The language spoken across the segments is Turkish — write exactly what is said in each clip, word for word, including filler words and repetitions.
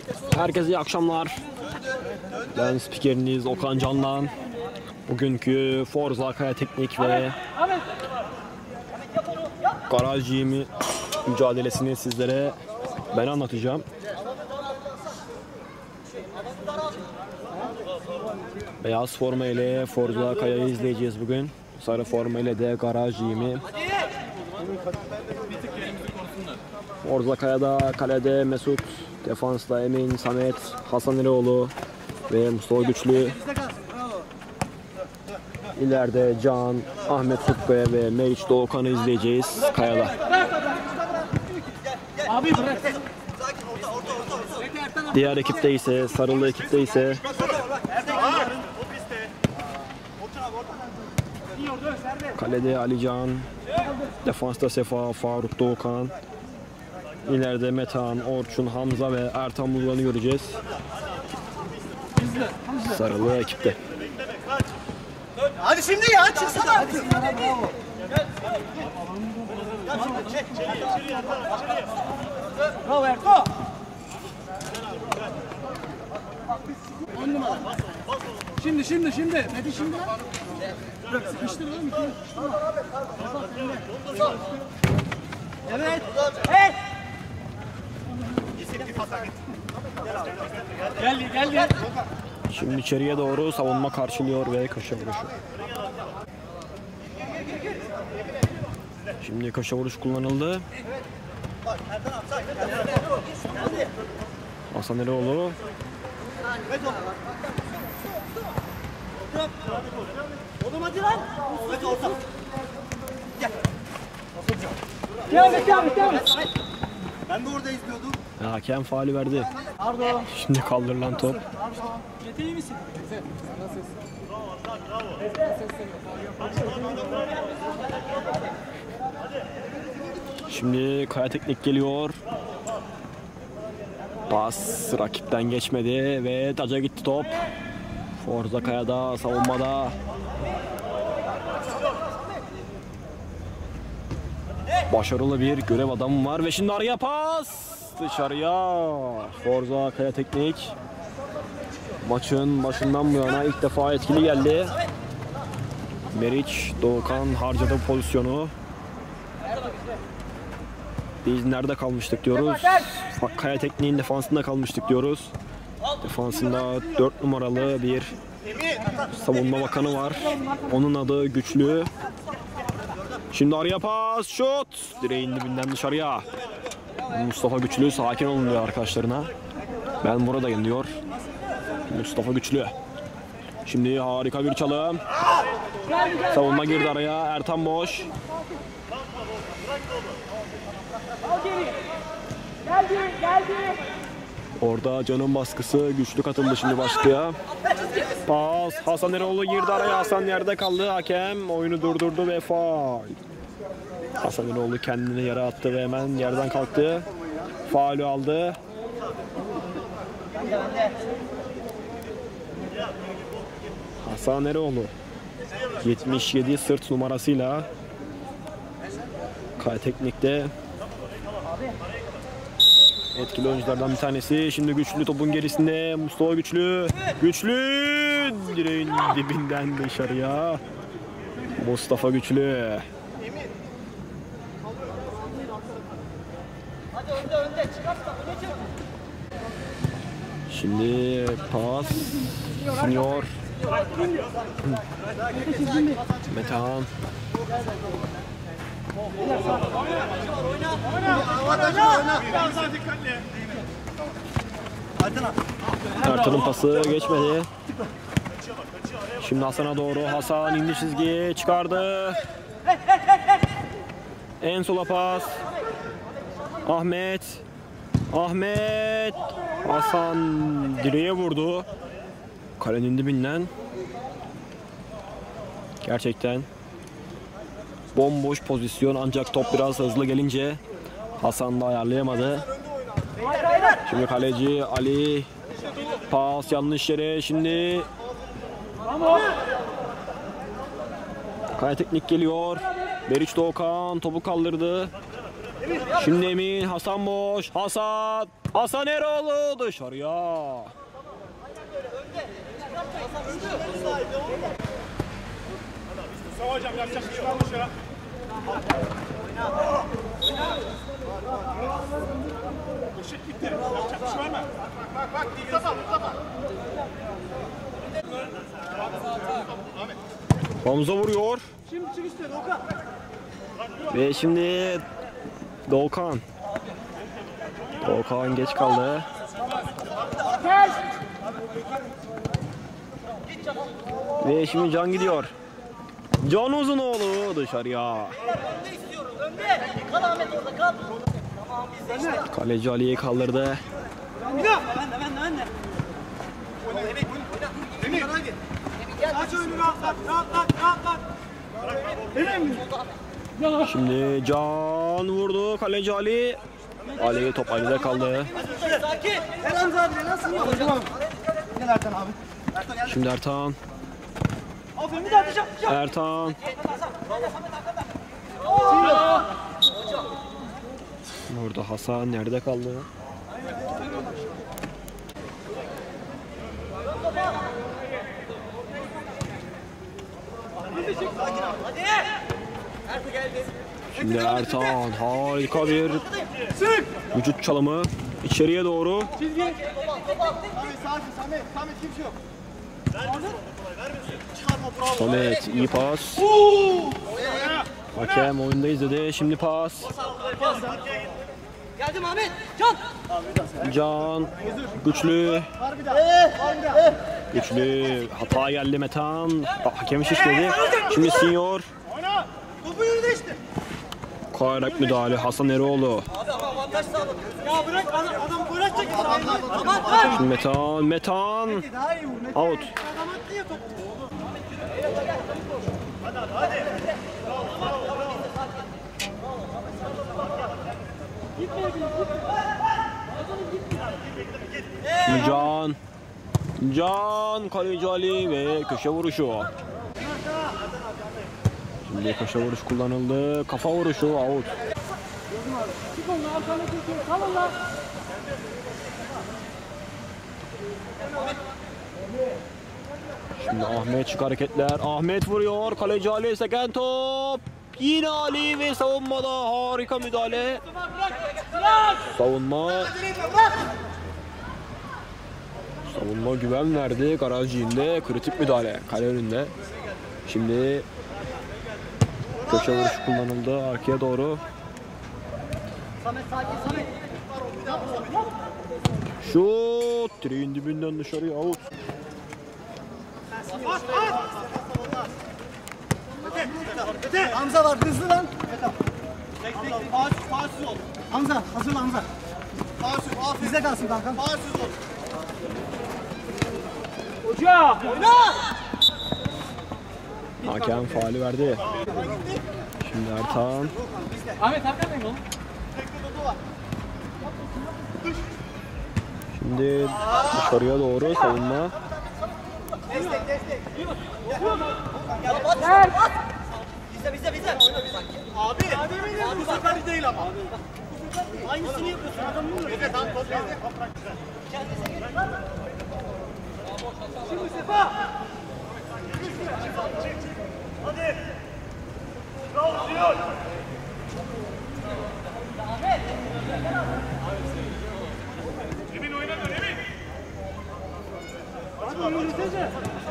Herkese iyi akşamlar. Ben spikeriniz Okan Canlan. Bugünkü Forza Kaya Teknik ve Garaj Gym'i mücadelesini sizlere ben anlatacağım. Beyaz forma ile Forza Kaya'yı izleyeceğiz bugün. Sarı forma ile de Garaj Gym'i. Forza Kaya'da kalede Mesut, defansta Emin, Samet, Hasan Eroğlu ve Mustafa Güçlü. İleride Can, Ahmet Kutkaya ve Meriç Doğukan'ı izleyeceğiz Kaya'da. Diğer ekipte ise, sarılı ekipte ise kalede Alican, defansta Sefa, Faruk Doğukan. İleride Metehan, Orçun, Hamza ve Ertan Bulgan'ı göreceğiz. Sarılı ekipte. Hadi şimdi ya, çıksana artık. Bravo Erko. On numara. Şimdi şimdi şimdi. Hadi şimdi. Bırak sıkıştır oğlum. Evet. Evet. Geldi geldi. Şimdi içeriye doğru savunma karşılıyor ve köşe vuruşu. Şimdi köşe vuruş kullanıldı. Hasan Eroğlu. Oğlum hadi lan. Gel. Gel gel gel. Ben de orada izliyordum. Hakem faali verdi. Pardon. Şimdi kaldırılan top. Mete iyi misin? Şimdi Kaya Teknik geliyor. Pas rakipten geçmedi ve taca gitti top. Forza Kaya'da savunmada. Başarılı bir görev adamı var ve şimdi araya pas. Dışarıya. Forza Kaya Teknik maçın başından bu yana ilk defa etkili geldi. Meriç Doğukan harcadı pozisyonu. Biz nerede kalmıştık diyoruz. Kaya Teknik'in defansında kalmıştık diyoruz. Defansında dört numaralı bir savunma bakanı var. Onun adı Güçlü. Şimdi araya pas, şut. Direğin dibinden dışarıya. Mustafa Güçlü sakin olun diyor arkadaşlarına. Ben buradayım diyor Mustafa Güçlü. Şimdi harika bir çalım. Savunma girdi araya. Ertan boş. Geldi geldi. Orada Can'ın baskısı güçlü katıldı şimdi baskıya. Pas. Hasan Eroğlu girdi araya. Hasan yerde kaldı. Hakem oyunu durdurdu ve faul. Hasan Eroğlu kendini yere attı ve hemen yerden kalktı. Faulü aldı. Hasan Eroğlu yetmiş yedi sırt numarasıyla Kaya Teknik'te etkili oyunculardan bir tanesi. Şimdi Güçlü topun gerisinde. Mustafa Güçlü. Güçlü direğin dibinden dışarıya. Mustafa Güçlü. Şimdi pas. Senior. Metehan. Ertan'ın pası geçmedi. Şimdi Hasan'a doğru. Hasan indi çizgiye çıkardı. En sola pas. Ahmet. Ahmet. Hasan direğe vurdu. Kalenin dibinden. Gerçekten bomboş pozisyon ancak top biraz hızlı gelince Hasan da ayarlayamadı. Şimdi kaleci Ali, pas yanlış yere. Şimdi Kaya Teknik geliyor. Meriç Doğukan topu kaldırdı. Şimdi Emin, Hasan boş. Hasan. Hasan Eroğlu dışarıya. Mustafa hocam yapacak bir şey varmış ya. Işık gitti. Yapacak bir şey var mı? Bak bak bak. Mustafa Mustafa. Hamza vuruyor. Şimdi çık işte Doğukan. Ve şimdi Doğukan. Doğukan geç kaldı. Ve şimdi Can gidiyor. Can Uzunoğlu dışarıya. Kaleci Ali'yi kaldırdı. Ben de ben de ben de. Aç oyunu rahatlat rahatlat rahatlat. Şimdi Can vurdu. Kaleci Ali. Ali top Ali'de kaldı. Sakin. Erhan abi nasıl yapacağım? Gel Ertan abi. Şimdi Ertan. Aferin bir daha atacağım. Ertan. Burada Hasan nerede kaldı? Şimdi Ertan harika bir vücut çalımı içeriye doğru. Samet sakin Samet. Samet kimse yok. Samet iyi pas. Hakem oyunda izledi. Şimdi pas. Geldim Ahmet. Can. Can güçlü. Var bir daha. Var bir daha. Güçlü. Hata geldi Metan. Hakem şişledi. Şimdi Sinyor. Topu yürüdü işte. Kayarak müdahale Hasan Eroğlu. Abi ama avantaj sağladı. Ya bırak adam, adam bırak çekin. Tamam tamam. Şimdi Metan. Metan. Daha iyi vur. Mete. Out. Adam attı ya topu. Şimdi Can. Can. Kaleci Ali ve köşe vuruşu. Şimdi köşe vuruş kullanıldı. Kafa vuruşu out. Çık onunla arkana götür. Kal onunla. Şimdi Ahmet çık hareketler. Ahmet vuruyor. Kaleci Ali seken top. Yine Ali ve savunmada harika müdahale. Savunma. Savunma güven verdi. Garajciğinde kritik müdahale. Kale önünde. Şimdi köşe vuruşu kullanıldı. Arkaya doğru. Samet sakin Samet. Şut. Direğin dibinden dışarıya out. Hamza var hızlı lan. Farsız ol. Hamza hazır Hamza. Farsız aferin. Bizde kalsın kanka. Farsız ol. Hoca! Oyna! Hakem faali verdi. Şimdi Ertan. Ahmet hakikaten oğlum. Şimdi dışarıya doğru savunma. Destek destek. Ya bak. Gel. Bizde bizde bizde. Abi. Abi bu sefer değil ama. Aynısını yapıyorsun adamın. Evet tam top bizde. Şimdi Sefa. Hadi. Bravo Ziyon. Emin oynamıyor Emin. Hadi yürüsene.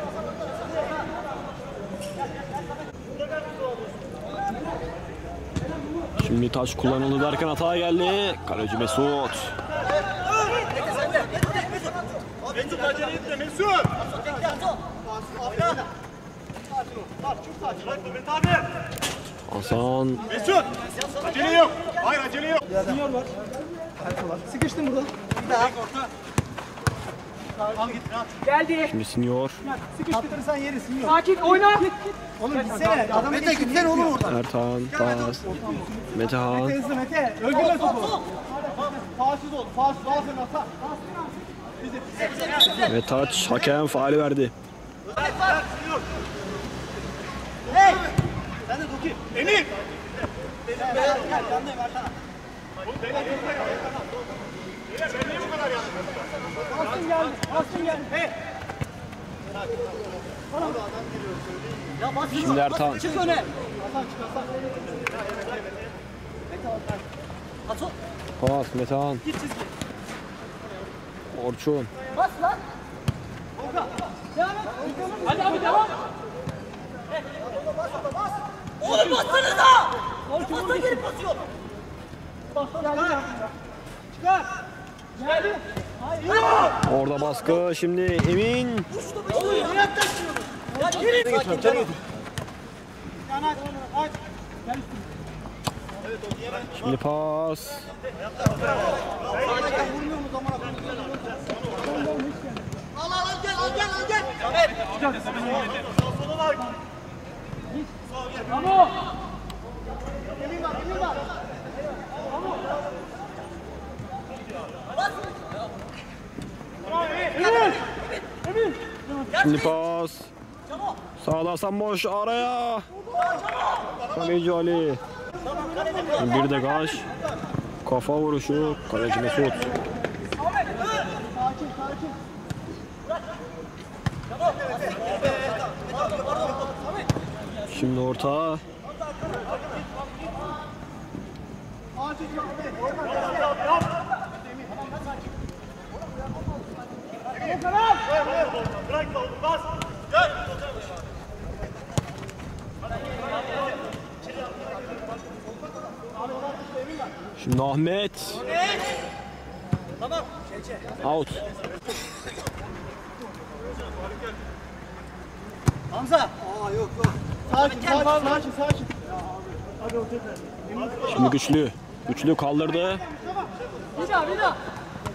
Şimdi taç kullanıldı derken hata geldi. Kaleci Mesut. Mesut acele etme Mesut. Hasan. Mesut. Acele yok. Hayır acele yok. Senior var. Alfa var. Sıkıştın burada. Bir daha. Al git rahat. Geldi. Şimdi Sinyor. Sıkıştırırsan yeri Senior. Sakin oyna. Oğlum gitsene. Adam Mete gitsene oğlum oradan. Ertan. Pas. Metehan. Mete hızlı Mete. Öldürme topu. Farsız ol. Farsız. Aferin ata. Ve taç. Hakem faali verdi. Hey! Sen de Doki. Emin. Gel, gel, yandayım Ertan'a. Bastın geldi. Bastın geldi. Hey. Ya bas. Şimdi Ertan. Çık öne. Hasan çık Hasan. Hasan. Pas Metehan. Git çizgi. Orçun. Bas lan. Orada. Devam et. Hadi abi devam. Oğlum bassanıza. Basta gelip basıyor. Bas geldi. Çıkar. Geldi. Hayır. Orada baskı. Şimdi Emin. Oğlum yere taşıyoruz. Ya gelin. Sakin tamam. Yana aç. Aç. Gel üstüne. Şimdi pas. Al al al gel al gel al gel. Evet. Solu var. Bravo. Emin var emin var. Bravo. Bas. Emin. Emin. Şimdi pas. Sağda Hasan boş araya. Kaleci Ali. Bir de Gaş. Kafa vuruşu. Kaleci Mesut. Sakin sakin. Şimdi orta. Şimdi Ahmet. Tamam. Out. Hamza. Aa yok yok. Sakin sakin sakin sakin. Hadi o tekrar. Şimdi güçlü. Güçlü kaldırdı. Bir daha bir daha.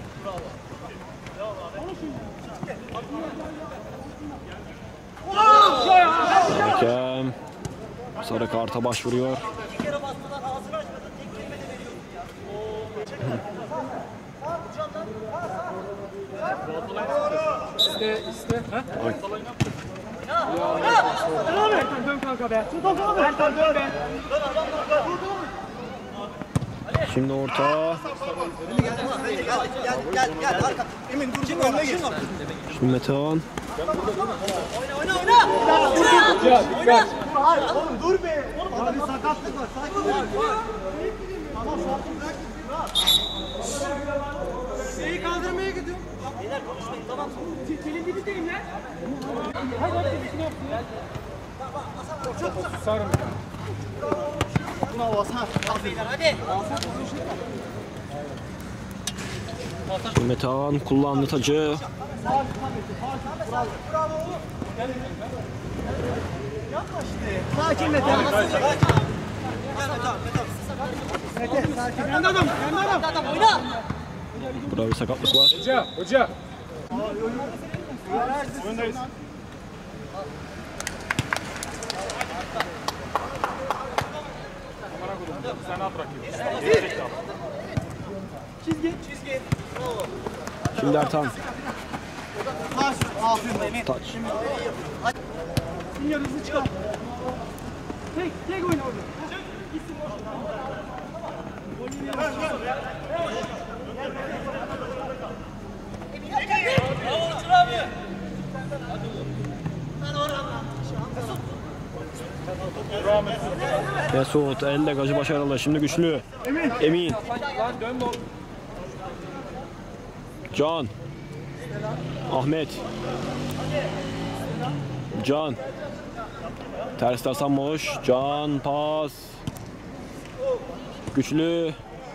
Hakem sarı karta başvuruyor. Bir kere bastılar ağzını açmadın. Tek kelime de veriyorum ya. İste, iste. Ertan dön kanka be. Ertan dön be. Şimdi orta. Gel gel gel gel arka. Emin dur şimdi önüne geç. Şimdi Metehan. Oyna oyna oyna. Oyna. Hayır oğlum dur be. Oğlum abi sakatlık var. Sakin ol. Tamam sakin bırak. Şeyi kaldırmaya gidiyorum. Beyler konuşmayın tamam. Senin dibindeyim lan. Hadi hadi bir yapsın ya. Sarım. Buna bas ha. Al beyler hadi. Şimdi Metehan kullandı tacı. Sakin Mete. Mete sakin. Kendi adam, kendi adam. Adam oyna. Burada bir sakatlık var. Hoca, hoca. Öndeyiz. Sen at rakibi. Çizgi. Çizgi. Şimdi Ertan. Taş. Aferin Emin. Taç. Sinyal hızlı çıkar. Tek, tek oyna orada. Gitsin Mesut elde gacı başarılı. Şimdi güçlü. Emin. Emin. Can. Ahmet. Can. Ters Hasan boş. Can pas. Güçlü.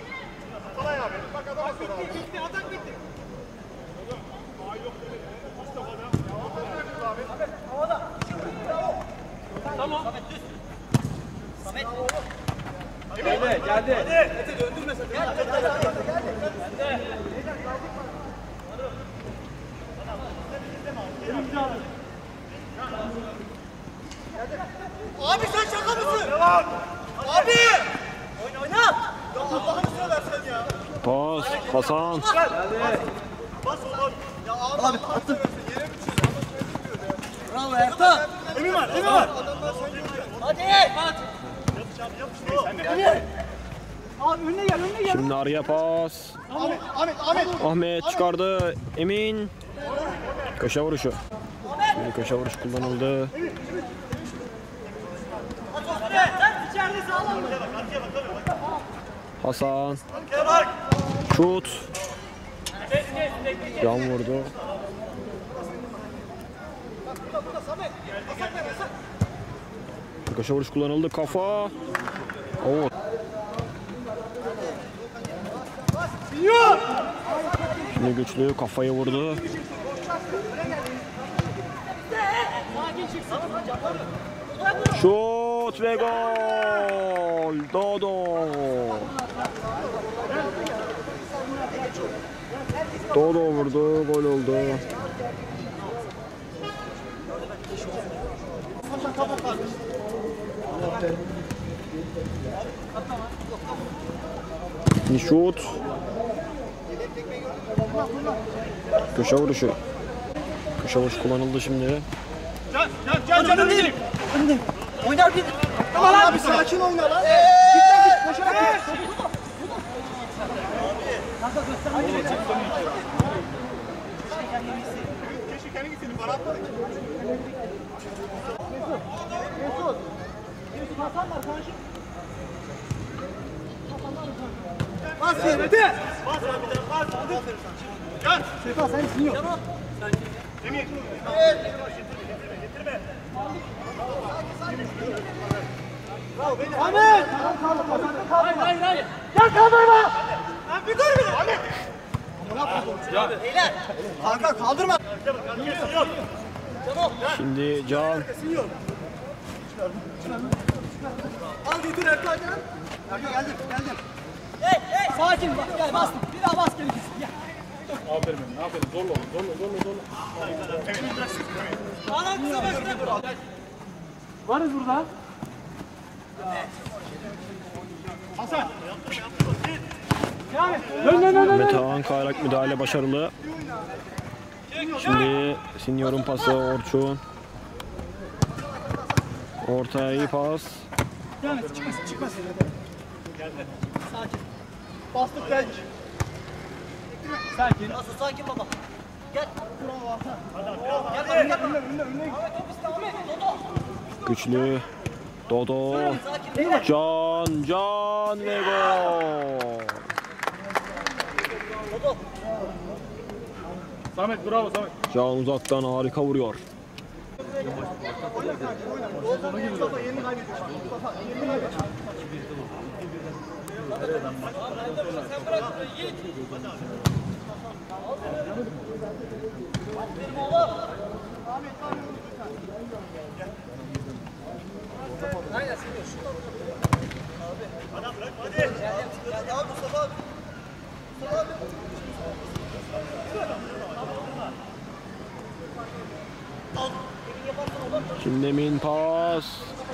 Geldi, geldi. Mete döndürme sakın. Gel, gel, gel, gel, gel. Abi sen şaka mısın? Devam. Abi! Oyna oyna. Ya Allah'ını seversen ya. Pas. Hasan. Bas oğlum. Ya abi, abi attım. Yere mi çiziyorsun? Bravo Ertan. Emin var, Emin var. Hadi. Hadi. Yapacağım, yapıştır. Emin. Abi önüne gel, önüne gel. Şimdi araya pas. Ahmet, Ahmet, Ahmet. Ahmet çıkardı. Emin. Köşe vuruşu. Şimdi köşe vuruş kullanıldı. İçeride sağlam mı? Hasan. Şut. Yan vurdu. Köşe vuruş kullanıldı. Kafa. Oo. Şimdi güçlü kafayı vurdu. Şut ve gol. Dodo. Dodo vurdu. Gol oldu. Bir şut. Köşe vuruşu. Köşe vuruş kullanıldı şimdi. Can, can, can, can, can. Oynar bir. Tamam abi, sakin oyna lan. Git lan git, koşarak git. Keşke kendi gitsin, bana atmadık. Bas yere. Bas abi, bir tane bas. Can. Sefa sen siniyor. Emir. Ahmet! Hayır hayır hayır. Gel kaldırma. Lan bir dur bir. Ahmet. Beyler. Kanka kaldırma. Şimdi Can. Al götür Erkan gel. Erkan geldim geldim. Hey hey. Sakin bak gel bastım. Bir daha bas gerekirse. Gel. Aferin benim, aferin. Zorla oğlum, zorla, zorla, zorla. Anam kısa başına. Varız burada. Hasan. Dön, dön, dön, dön. Metehan Kayrak müdahale başarılı. Şimdi Sinyor'un pası Orçun. Ortaya iyi pas. Devam et çıkmasın çıkmasın. Geldi. Sakin. Bastık geldik. Sakin. Nasıl sakin baba? Gel. Gel gel gel. Önüne önüne önüne. Güçlü. Dodo. Can. Can ve gol. Samet, bravo Samet. Can uzaktan harika vuruyor. Şimdi Emin pas.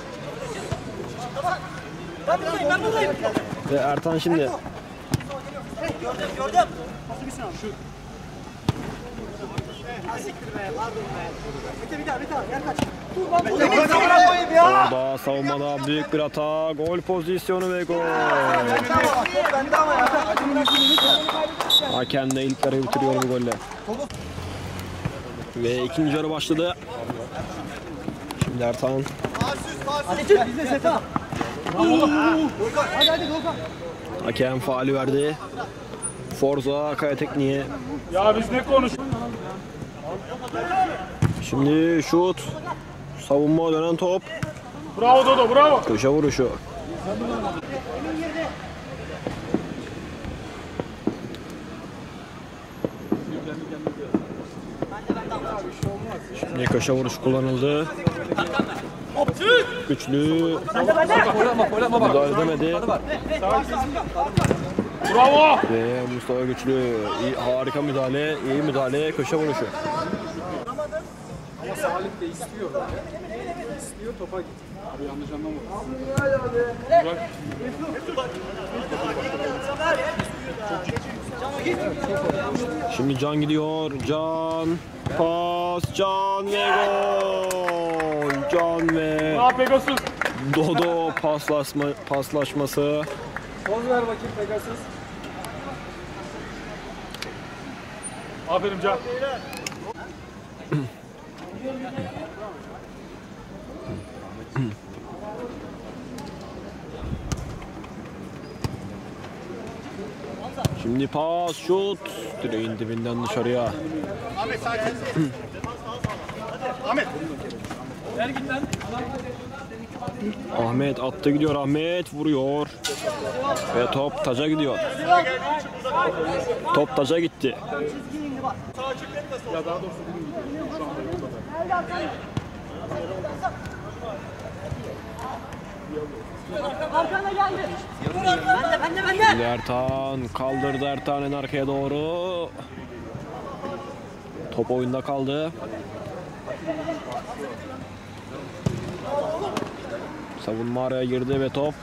Ben buradayım ben buradayım. Ve Ertan şimdi. Gördüm gördüm. Şu. Asiktir be pardon be. Mete bir daha bir daha gel kaç. Dur lan dur. Mete sana koyayım ya. Orada savunmada büyük bir hata. Gol pozisyonu ve gol. Ben de ama ya. Hakem de ilk yarıyı bitiriyor bu golle. Ve ikinci yarı başladı. Şimdi Ertan. Hadi çık bizde Sefa. Hadi hadi Volkan. Hakem faali verdi. Forza Kaya Tekniği. Ya biz ne konuş? Şimdi şut. Savunma dönen top. Bravo Dodo, bravo. Köşe vuruşu. Şimdi köşe vuruşu kullanıldı. Güçlü. Müdahale edemedi. Bravo. Ve Mustafa Güçlü. İyi, harika müdahale. İyi müdahale. Köşe vuruşu. Ama Salih de istiyor. İstiyor topa git. Abi yanlış anlamadım. Şimdi Can gidiyor. Can. Pas. Can ve gol. Can ve Bravo Pegasus. Dodo paslaşma, paslaşması. Poz ver bakayım Pegasus. Aferin Can. Şimdi pas, şut. Direğin dibinden dışarıya. Ahmet sakin. Ahmet. Ver git lan. Ahmet attı gidiyor. Ahmet vuruyor. Ve top taca gidiyor. Top taca gitti. Ya daha doğrusu bugün gidiyor. Şu anda yolda. Arkana geldi. Bende bende bende. Şimdi Ertan kaldırdı Ertan en arkaya doğru. Top oyunda kaldı. Savunma araya girdi ve top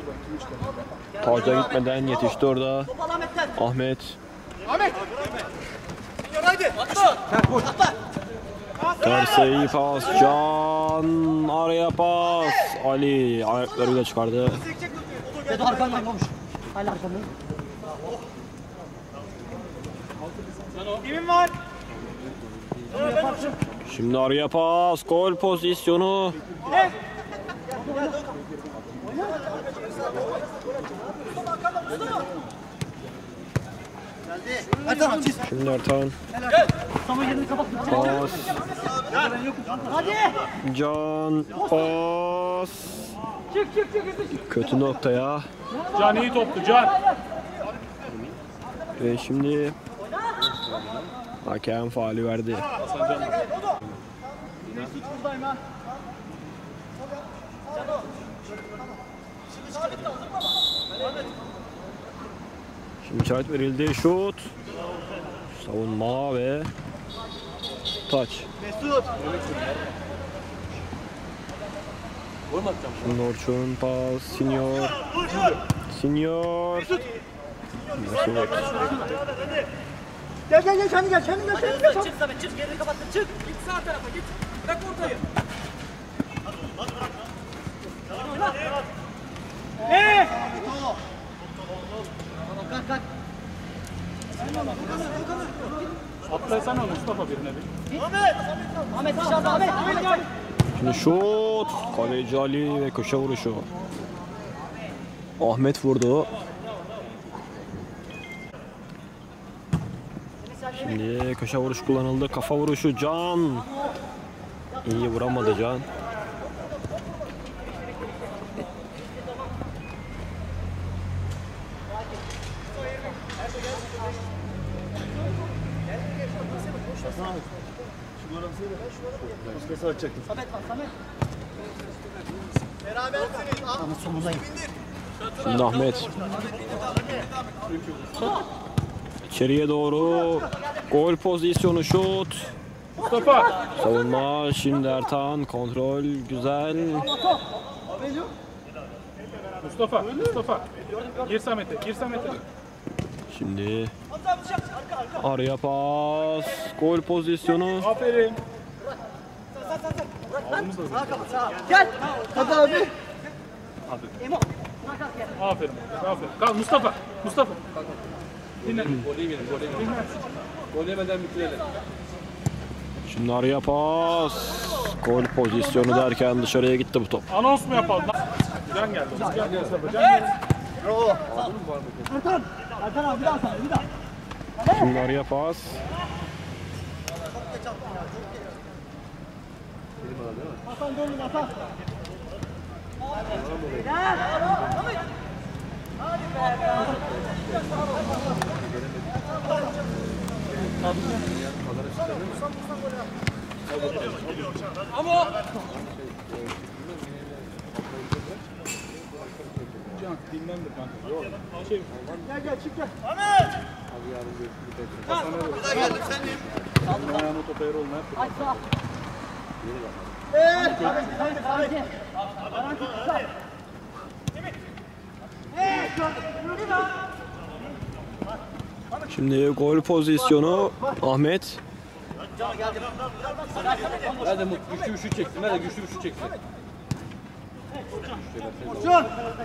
taca gitmeden yetişti orada. Top al Ahmet'ten. Ahmet. Ahmet. Haydi. Atla. Atla. Terse iyi pas. Can araya pas. Ali ayaklarıyla çıkardı. Dedo arkandan olmuş. Hala arkandan. Kimin var? Şimdi araya pas. Gol pozisyonu. Ertan çiz. Şimdi Ertan. Sama yerini kapat. Pas. Hadi. Can pas. Çık çık çık. Kötü noktaya. Can iyi toptu Can. Ve şimdi hakem faali verdi. Şimdi işaret verildi. Şut. Savunma ve taç. Mesut. Şimdi Orçun pas. Senior. Senior. Mesut. Gel gel gel kendi gel kendi gel kendi gel. Çık Samet çık yerini kapattın çık. Git sağ tarafa git. Bırak ortayı. Ne? Kalk kalk. Atlasana Mustafa birine bir. Ahmet. Ahmet dışarıda Ahmet. Ahmet. Şimdi şut. Kaleci Ali ve köşe vuruşu. Ahmet vurdu. Şimdi köşe vuruş kullanıldı. Kafa vuruşu Can. İyi vuramadı Can. Samet bak Samet. Berabersiniz. Ahmet sonundayım. Şimdi Ahmet. İçeriye doğru. Gol pozisyonu şut. Mustafa. Savunma şimdi Ertan. Kontrol güzel. Mustafa. Mustafa. Gir Samet'e. Gir Samet'e. Şimdi araya pas. Gol pozisyonu. Aferin. Gel. Hadi abi. Aferin. Aferin. Kal Mustafa. Mustafa. Dinle. Gol yemeyelim, gol yemeyelim. Gol yemeden bitirelim. Şimdi araya pas. Gol pozisyonu derken dışarıya gitti bu top. Anons mu yapalım? Can geldi. Can geldi. Mustafa. Can geldi. Ertan. Ertan abi bir daha sana bir daha. Şimdi araya pas. Hasan dönün Hasan. Gel. Can dinlendir kanka. Yok. Şey. Gel gel çık gel. Ayağını topa yer olma. Aç sağ. Evet. Hadi hadi hadi. Garanti kısa. Şimdi gol pozisyonu Ahmet. Hadi Mut, güçlü bir şut çeksin. Hadi güçlü bir şut çeksin. Orçun!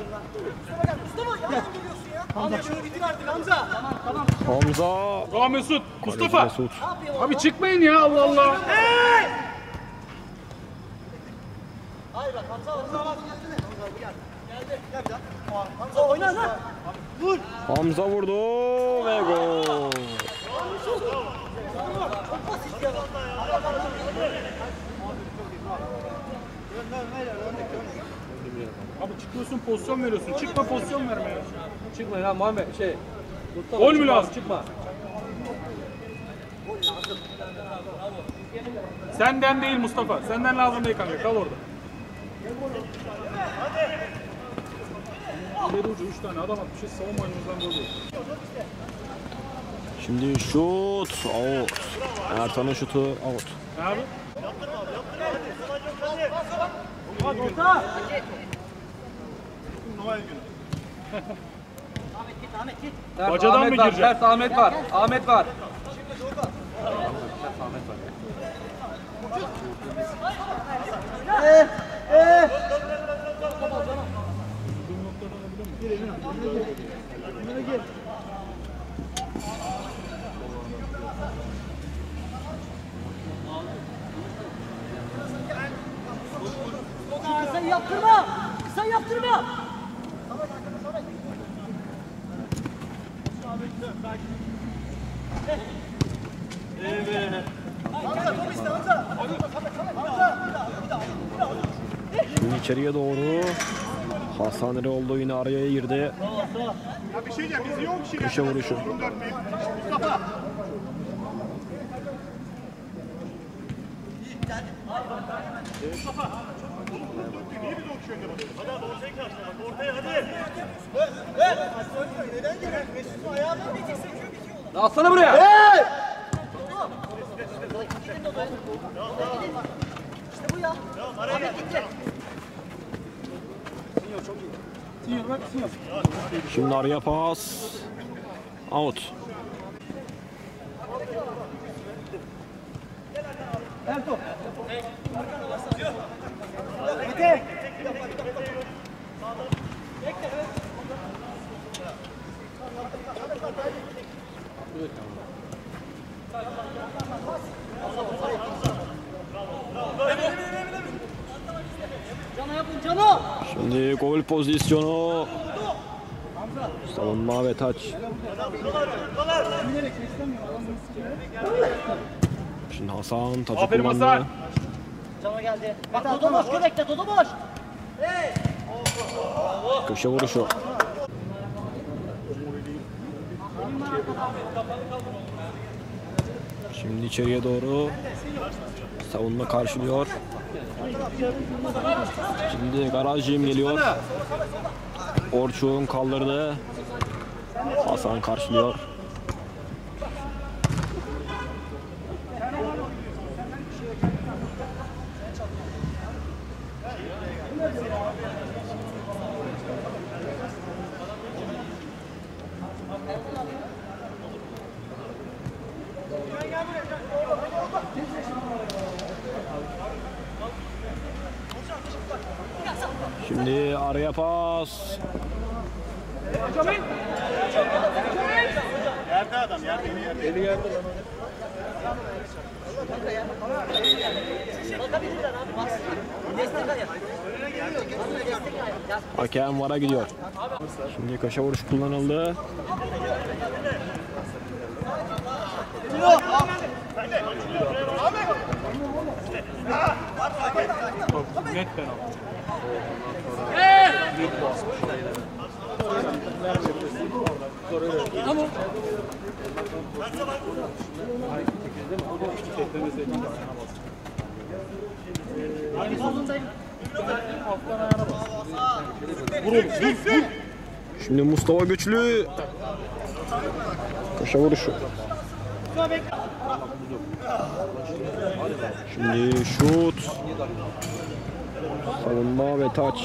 Hamza şunu bitir artık Hamza. Tamam tamam. Hamza. Bravo Mesut. Mustafa. Mesut. Abi çıkmayın ya Allah Allah. Hey! Hayır bak Hamza Hamza bak. Gel. Geldi. Gel bir daha. Hamza oyna lan. Vur. Hamza vurdu ve gol. Abi çıkıyorsun pozisyon veriyorsun. Çıkma pozisyon verme ya. Çıkma ya Muhammed şey. Gol mü lazım? Çıkma. Senden değil Mustafa. Senden lazım değil kanka. Kal orada. İleri ucu üç tane adam atmışız. Savunma oyunumuzdan gol yok. Şimdi şut out. Ertan'ın şutu out. Ne abi? Orta. Ters, Bacadan Ahmet mı var, girecek? Ters Ahmet var. Ahmet var. Kısa yaptırma. Kısa yaptırma. Şimdi içeriye doğru. Hasan Eroğlu yine araya girdi. Ya bir şey diyeceğim. Biz yok kişi. Köşe vuruşu. Mustafa. Mustafa. Niye biz okşuyor önce bakıyoruz? Hadi abi ortaya karşıla bak. Ortaya hadi. Neden geliyor? Mesut'un ayağından bir tek sekiyor bitiyor. Alsana buraya. İşte bu ya. Ahmet gitti. Şimdi araya pas. Out. Ertuğ. Mete. Cana yapın Cana. Şimdi gol pozisyonu. Savunma ve taç. Şimdi Hasan taçı Aferin kullandı. Hasan. Cana geldi. Bak Dodo boş göbekte Dodo boş. Hey. Köşe vuruşu. Şimdi içeriye doğru. Savunma karşılıyor. Şimdi Garajim geliyor. Orçun kaldırdı. Hasan karşılıyor. Şimdi araya pas. Yerde adam. Yerde. Yerde. Eli yerde. Bakabilirler abi bak. Destek ayak. Hakem vara gidiyor. Şimdi köşe vuruş kullanıldı. Net penaltı. Şimdi Mustafa Güçlü. Köşe vuruşu. Şimdi şut. Savunma ve taç.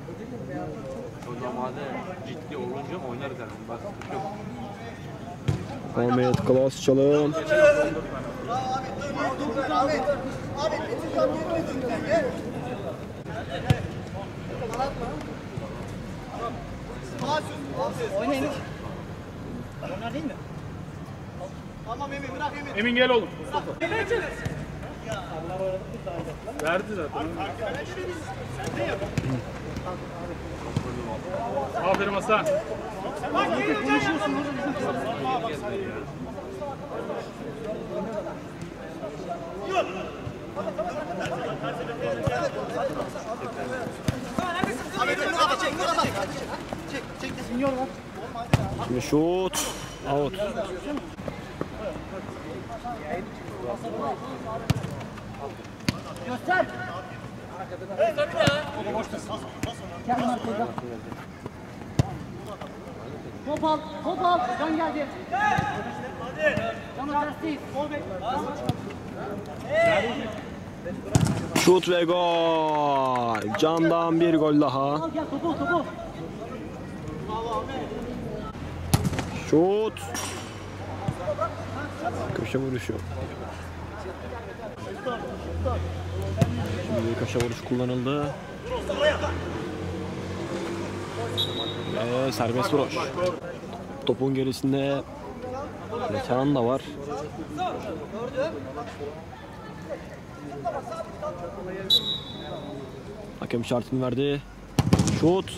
Normalde ciddi olunca oynarız yani. Bak yok. Ahmet klas çalım. Oynayın. Onlar değil mi? Tamam Emin, bırak Emin. Emin gel oğlum. Verdi zaten. Aferin Hasan. Şimdi şut. Out. Göster. Gel markada. Top al, top al. Can geldi. Can ters değil. Sol bek. Şut ve gol. Can'dan bir gol daha. Al gel topu, topu. Şut. Köşe vuruşu. Şimdi köşe vuruş kullanıldı. Ve serbest vuruş. Topun gerisinde Metehan da var. Hakem işaretini verdi. Şut.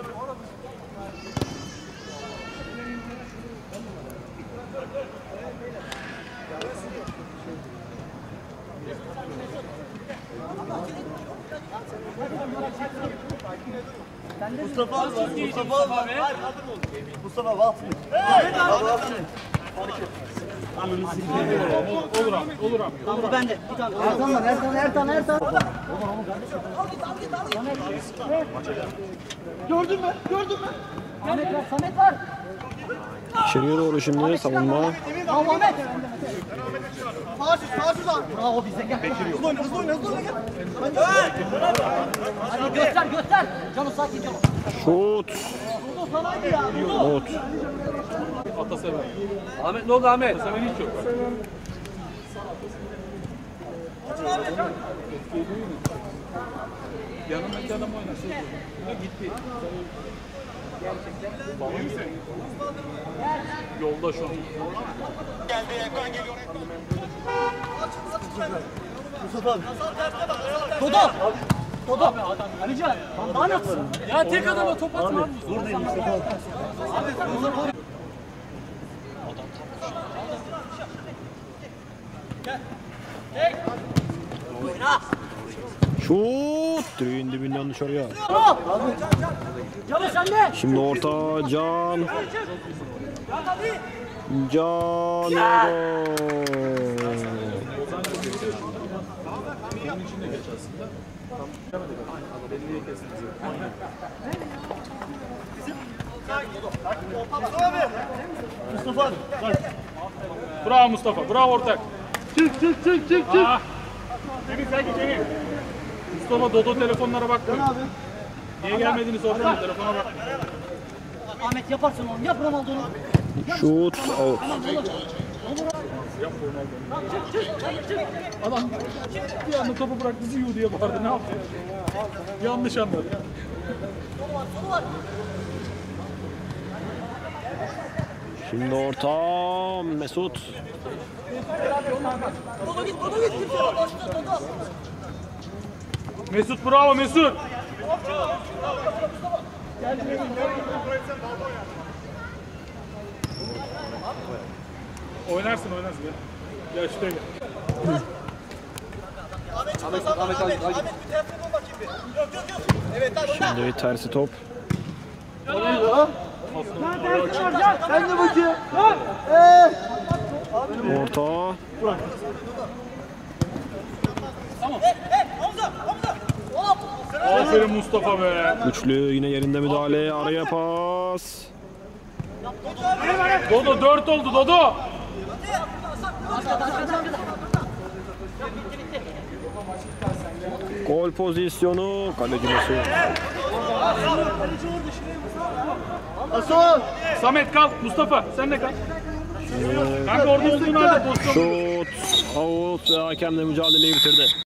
Mustafa abi, Mustafa abi. Mustafa abi. Olur abi, olur abi. Tamam bu bende. Bir tane. Ertan var, Ertan, Ertan, Ertan. Gördün mü? Gördün mü? Samet var, Samet var. İçeriye doğru şimdi savunma. Tamam Ahmet. Sağsız, sağsız abi. Bravo bize gel. Hızlı oyna, hızlı oyna, hızlı oyna gel. Hadi göster, göster. Canı sakin canım. Şut. Dudu sanaydı ya. Out. Atasever. Ahmet ne oldu Ahmet? Atasever hiç yok. Yanındaki adam oynasın. Ha gitti. Yolda şu an. Mustafa abi. Dodo. Dodo. Alican. Daha nasıl? Ya tek adama top atmam. Buradayım Mustafa abi. Şut. Direğin dibinden dışarıya. Canı sende. Şimdi orta Can. Can ve gol. Mustafa abi. Bravo Mustafa, bravo ortak. Çık çık çık çık çık. Emin sen git Emin. Mustafa Dodo telefonlara bakmıyor. Niye gelmediniz orada? Telefona bak. Ahmet yaparsın oğlum. Yap Ronaldo'nu. Şut. Out. Adam bir anda topu bıraktı ziyu diye bağırdı. Ne yaptı? Yanlış anladı. Şimdi orta Mesut. Dodo git, Dodo git. Başla Dodo. Mesut bravo Mesut. Oynarsın oynarsın ya. Gel şuraya gel. Ahmet Ahmet Ahmet. Ahmet bir telefon bakayım bir. Yok yok yok. Evet hadi oyna. Şimdi tersi top. Sen de bakayım. Orta. Aferin Mustafa be. Güçlü yine yerinde müdahale. Araya pas. Dodo dört oldu Dodo. Gol pozisyonu. Kaleci Mesut. Hasan. Samet kalk. Mustafa sen de kalk. Kanka orada olduğun halde pozisyon. Şut. Out ve hakemle mücadeleyi bitirdi.